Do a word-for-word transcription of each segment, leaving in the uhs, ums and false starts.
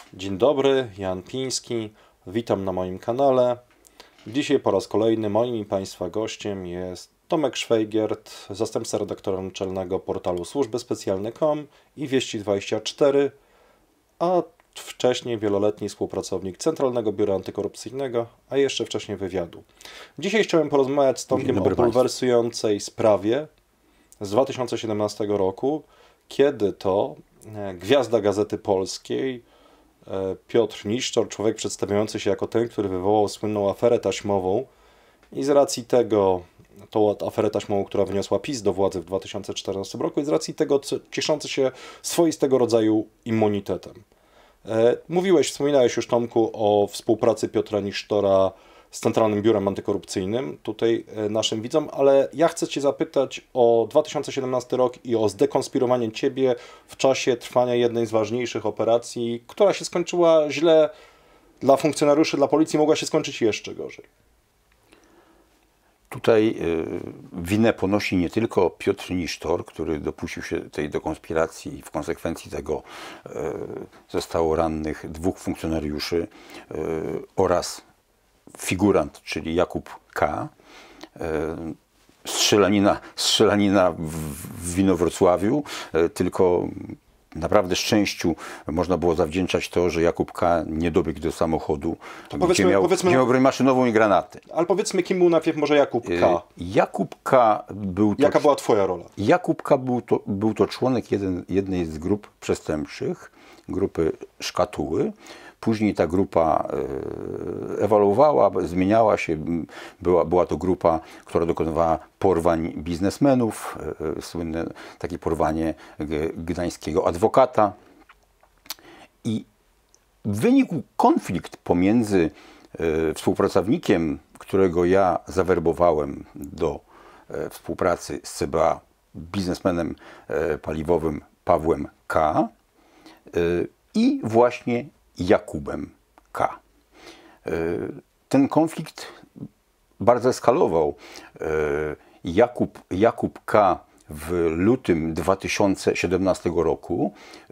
Dzień dobry, Jan Piński, witam na moim kanale. Dzisiaj po raz kolejny moim i Państwa gościem jest Tomek Szwajgiert, zastępca redaktora naczelnego portalu służby specjalne kropka com i Wieści dwadzieścia cztery, a wcześniej wieloletni współpracownik Centralnego Biura Antykorupcyjnego, a jeszcze wcześniej wywiadu. Dzisiaj chciałem porozmawiać z Tomkiem o bulwersującej sprawie z dwa tysiące siedemnastego roku, kiedy to gwiazda Gazety Polskiej Piotr Niszczor, człowiek przedstawiający się jako ten, który wywołał słynną aferę taśmową i z racji tego, tą aferę taśmową, która wyniosła PiS do władzy w dwa tysiące czternastym roku i z racji tego cieszący się swoistego rodzaju immunitetem. Mówiłeś, wspominałeś już, Tomku, o współpracy Piotra Niszczora z Centralnym Biurem Antykorupcyjnym, tutaj naszym widzom, ale ja chcę Cię zapytać o dwa tysiące siedemnasty rok i o zdekonspirowanie Ciebie w czasie trwania jednej z ważniejszych operacji, która się skończyła źle dla funkcjonariuszy, dla policji, mogła się skończyć jeszcze gorzej. Tutaj winę ponosi nie tylko Piotr Niszczor, który dopuścił się tej dekonspiracji i w konsekwencji tego zostało rannych dwóch funkcjonariuszy oraz figurant, czyli Jakub K., strzelanina, strzelanina w Inowrocławiu, tylko naprawdę szczęściu można było zawdzięczać to, że Jakub K. nie dobiegł do samochodu, To gdzie powiedzmy, miał, powiedzmy, gdzie miał broń maszynową i granaty. Ale powiedzmy, kim był najpierw może Jakub K.? Jakub K. był to... Jaka była Twoja rola? Jakub K. był to, był to członek jeden, jednej z grup przestępczych, grupy Szkatuły. Później ta grupa ewoluowała, zmieniała się. Była, była to grupa, która dokonywała porwań biznesmenów. Słynne takie porwanie gdańskiego adwokata. I wynikł konflikt pomiędzy współpracownikiem, którego ja zawerbowałem do współpracy z C B A, biznesmenem paliwowym Pawłem K. i właśnie Jakubem K. Ten konflikt bardzo eskalował. Jakub, Jakub K. w lutym dwa tysiące siedemnastego roku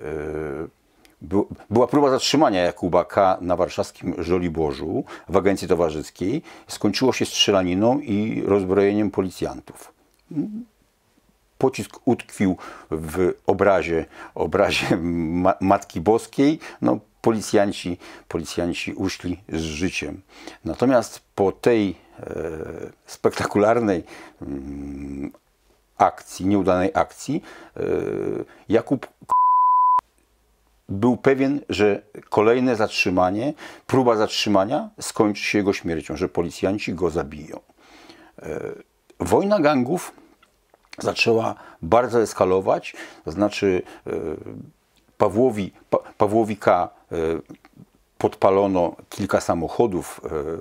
była próba zatrzymania Jakuba K. na warszawskim Żoliborzu w agencji towarzyskiej. Skończyło się strzelaniną i rozbrojeniem policjantów. Pocisk utkwił w obrazie, obrazie ma Matki Boskiej. No, Policjanci, policjanci uszli z życiem. Natomiast po tej e, spektakularnej mm, akcji, nieudanej akcji, e, Jakub był pewien, że kolejne zatrzymanie, próba zatrzymania skończy się jego śmiercią, że policjanci go zabiją. E, wojna gangów zaczęła bardzo eskalować, to znaczy e, Pawłowi, pa, Pawłowi K. podpalono kilka samochodów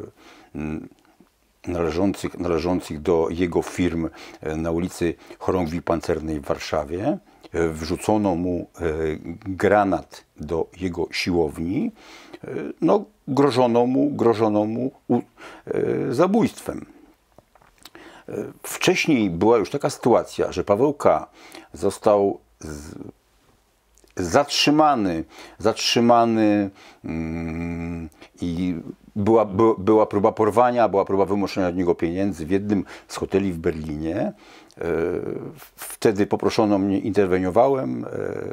należących, należących do jego firm na ulicy Chorągwi Pancernej w Warszawie. Wrzucono mu granat do jego siłowni. No, grożono mu, grożono mu zabójstwem. Wcześniej była już taka sytuacja, że Paweł K. został z, zatrzymany, zatrzymany mm, i była, by, była próba porwania, była próba wymuszenia od niego pieniędzy w jednym z hoteli w Berlinie. E, wtedy poproszono mnie, interweniowałem. E,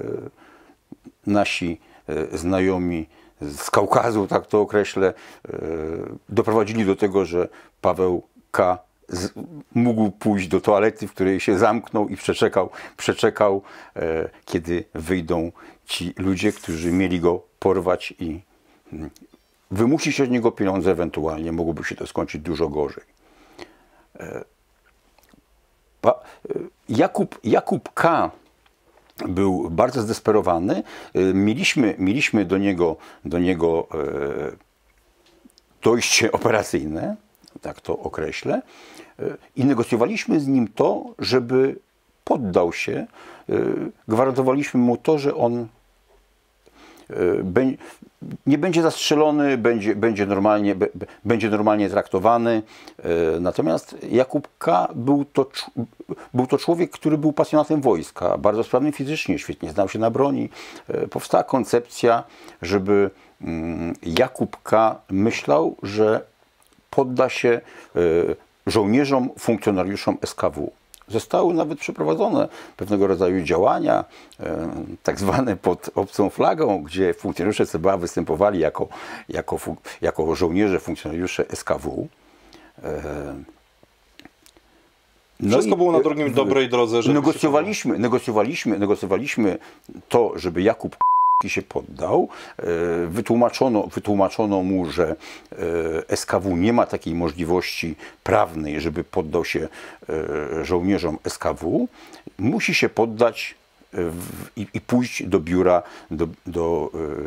nasi e, znajomi z Kaukazu, tak to określę, e, doprowadzili do tego, że Paweł K. Z, mógł pójść do toalety, w której się zamknął i przeczekał, przeczekał e, kiedy wyjdą ci ludzie, którzy mieli go porwać i mm, wymusić od niego pieniądze, ewentualnie mogłoby się to skończyć dużo gorzej. E, pa, e, Jakub, Jakub K. był bardzo zdesperowany. E, mieliśmy, mieliśmy do niego, do niego e, dojście operacyjne, tak to określę, i negocjowaliśmy z nim to, żeby poddał się. Gwarantowaliśmy mu to, że on nie będzie zastrzelony, będzie, będzie, normalnie, będzie normalnie traktowany. Natomiast Jakub K. był to, był to człowiek, który był pasjonatem wojska, bardzo sprawny fizycznie, świetnie znał się na broni. Powstała koncepcja, żeby Jakub K. myślał, że podda się żołnierzom, funkcjonariuszom S K W. Zostały nawet przeprowadzone pewnego rodzaju działania, e, tak zwane pod obcą flagą, gdzie funkcjonariusze C B A występowali jako, jako, jako żołnierze, funkcjonariusze S K W. E, no Wszystko i, było na drugim dobrej drodze. Żeby negocjowaliśmy, negocjowaliśmy, negocjowaliśmy to, żeby Jakub się poddał. Wytłumaczono, wytłumaczono mu, że S K W nie ma takiej możliwości prawnej, żeby poddał się żołnierzom S K W. Musi się poddać w, i, i pójść do biura, do, do,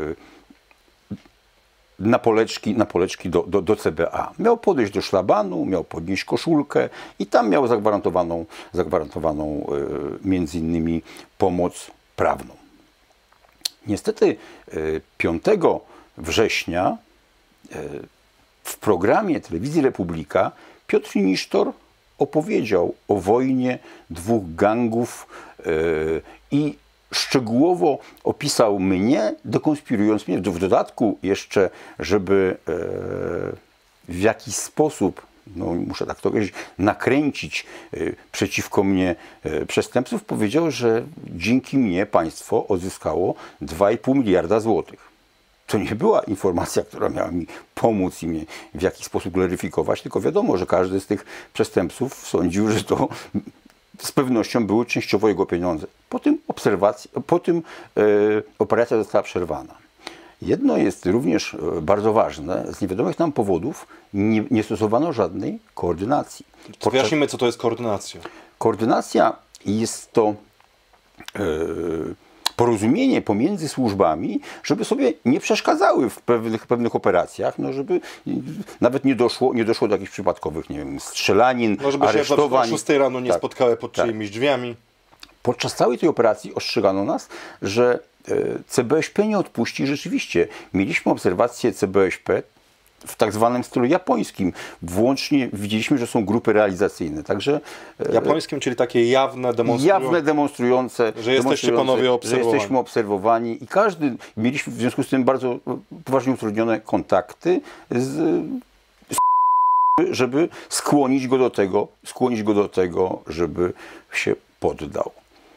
na poleczki, na poleczki do, do, do C B A. Miał podejść do szlabanu, miał podnieść koszulkę i tam miał zagwarantowaną, zagwarantowaną między innymi pomoc prawną. Niestety piątego września w programie Telewizji Republika Piotr Nisztor opowiedział o wojnie dwóch gangów i szczegółowo opisał mnie, dekonspirując mnie. W dodatku jeszcze, żeby w jakiś sposób, no muszę tak to powiedzieć, nakręcić przeciwko mnie przestępców, powiedział, że dzięki mnie państwo odzyskało dwa i pół miliarda złotych. To nie była informacja, która miała mi pomóc i mnie w jakiś sposób gloryfikować, tylko wiadomo, że każdy z tych przestępców sądził, że to z pewnością były częściowo jego pieniądze. Po tym, obserwacji, po tym e, operacja została przerwana. Jedno jest również bardzo ważne. Z niewiadomych nam powodów nie, nie stosowano żadnej koordynacji. To wyjaśnijmy, co to jest koordynacja. Koordynacja jest to e, porozumienie pomiędzy służbami, żeby sobie nie przeszkadzały w pewnych, pewnych operacjach, no żeby nawet nie doszło, nie doszło do jakichś przypadkowych, nie wiem, strzelanin, no żeby aresztowań. się o szóstej rano nie tak, spotkały pod tak. czyimiś drzwiami. Podczas całej tej operacji ostrzegano nas, że C B S P nie odpuści. Rzeczywiście mieliśmy obserwację C B S P w tak zwanym stylu japońskim. Włącznie widzieliśmy, że są grupy realizacyjne. Także japońskim, czyli takie jawne, demonstrujące, jawne demonstrujące, że jesteście panowie obserwowani. Że jesteśmy obserwowani i każdy, mieliśmy w związku z tym bardzo poważnie utrudnione kontakty z, z żeby skłonić go do tego, skłonić go do tego, żeby się poddał.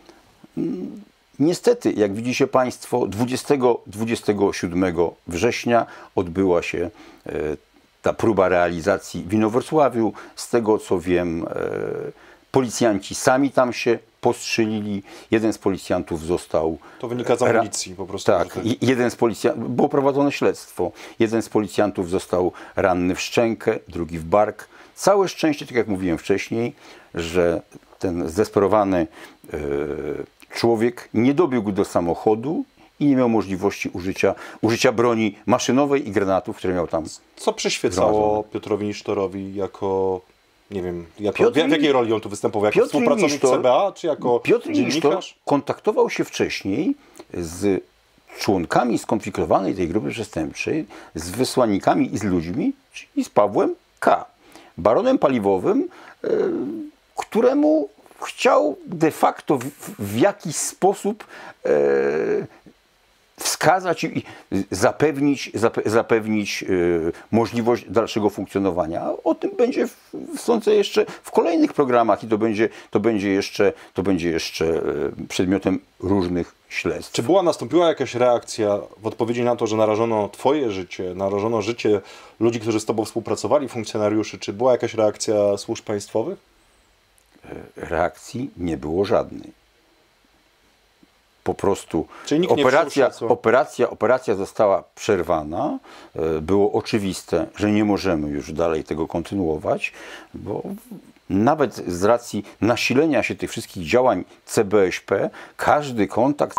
Niestety, jak widzicie Państwo, dwudziestego do dwudziestego siódmego września odbyła się e, ta próba realizacji w Inowrocławiu. Z tego co wiem, e, policjanci sami tam się postrzelili. Jeden z policjantów został... To wynika z amunicji po prostu. Tak, tak. Jeden z policjantów, było prowadzone śledztwo. Jeden z policjantów został ranny w szczękę, drugi w bark. Całe szczęście, tak jak mówiłem wcześniej, że ten zdesperowany e, człowiek nie dobiegł do samochodu i nie miał możliwości użycia, użycia broni maszynowej i granatów, które miał tam. Co przyświecało Piotrowi Nisztorowi jako, nie wiem, jako, Piotr, w jakiej roli on tu występował? Jako Piotr współpracownik Nisztor, C B A, czy jako Piotr dziennikarz? Nisztor kontaktował się wcześniej z członkami skonfliktowanej tej grupy przestępczej, z wysłannikami i z ludźmi, czyli z Pawłem K., baronem paliwowym, yy, któremu chciał de facto w, w jakiś sposób e, wskazać i zapewnić, zape, zapewnić e, możliwość dalszego funkcjonowania. O tym będzie w, sądzę jeszcze w kolejnych programach i to będzie, to będzie jeszcze, to będzie jeszcze e, przedmiotem różnych śledztw. Czy była, nastąpiła jakaś reakcja w odpowiedzi na to, że narażono Twoje życie, narażono życie ludzi, którzy z Tobą współpracowali, funkcjonariuszy? Czy była jakaś reakcja służb państwowych? Reakcji nie było żadnej. Po prostu Czyli nikt nie operacja, przyszło, operacja, operacja została przerwana. Było oczywiste, że nie możemy już dalej tego kontynuować, bo nawet z racji nasilenia się tych wszystkich działań C B S P, każdy kontakt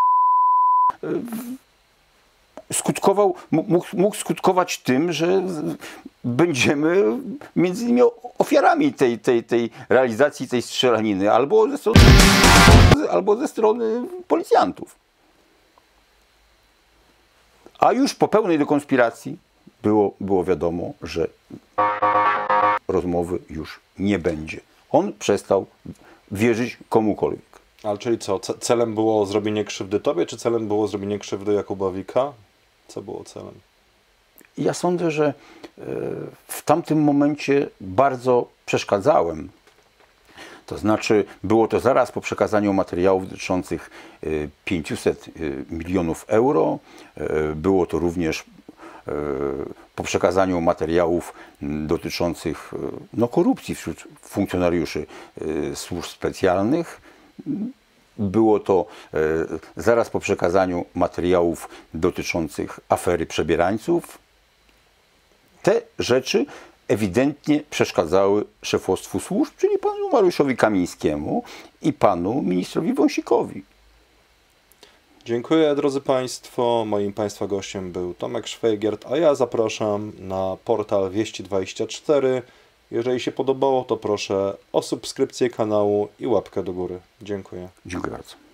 skutkował, mógł, mógł skutkować tym, że będziemy między innymi ofiarami tej, tej, tej realizacji tej strzelaniny, albo ze strony, albo ze strony policjantów. A już po pełnej dekonspiracji było, było wiadomo, że rozmowy już nie będzie. On przestał wierzyć komukolwiek. Ale czyli co, ce- celem było zrobienie krzywdy tobie, czy celem było zrobienie krzywdy Jakubowi K? Co było celem? Ja sądzę, że e, w tamtym momencie bardzo przeszkadzałem. To znaczy, było to zaraz po przekazaniu materiałów dotyczących e, pięciuset milionów euro. E, Było to również e, po przekazaniu materiałów m, dotyczących e, no, korupcji wśród funkcjonariuszy e, służb specjalnych. Było to e, zaraz po przekazaniu materiałów dotyczących afery przebierańców. Te rzeczy ewidentnie przeszkadzały szefostwu służb, czyli panu Mariuszowi Kamińskiemu i panu ministrowi Wąsikowi. Dziękuję, drodzy Państwo. Moim Państwa gościem był Tomek Szwajgiert, a ja zapraszam na portal Wieści dwadzieścia cztery. Jeżeli się podobało, to proszę o subskrypcję kanału i łapkę do góry. Dziękuję. Dziękuję bardzo.